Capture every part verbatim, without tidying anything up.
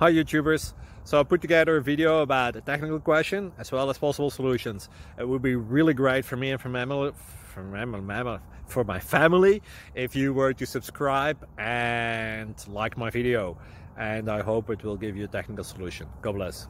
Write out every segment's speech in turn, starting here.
Hi YouTubers! So I put together a video about a technical question as well as possible solutions. It would be really great for me and for my family, for my, for my family if you were to subscribe and like my video. And I hope it will give you a technical solution. God bless.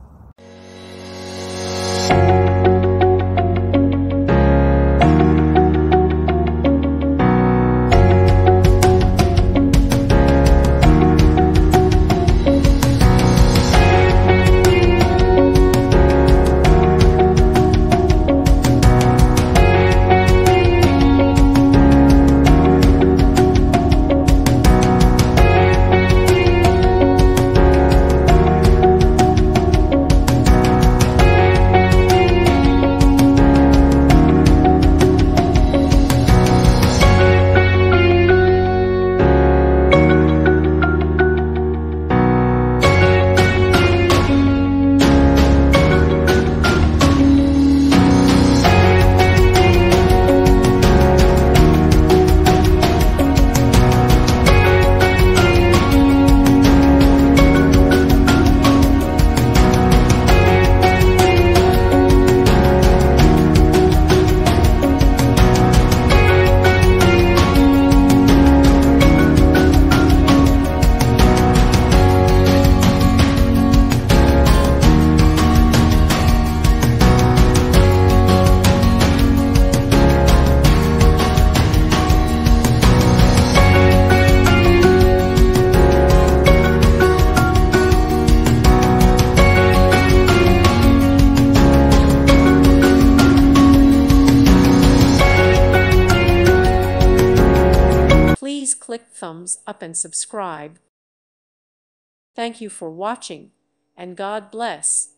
Please click thumbs up and subscribe. Thank you for watching, and God bless.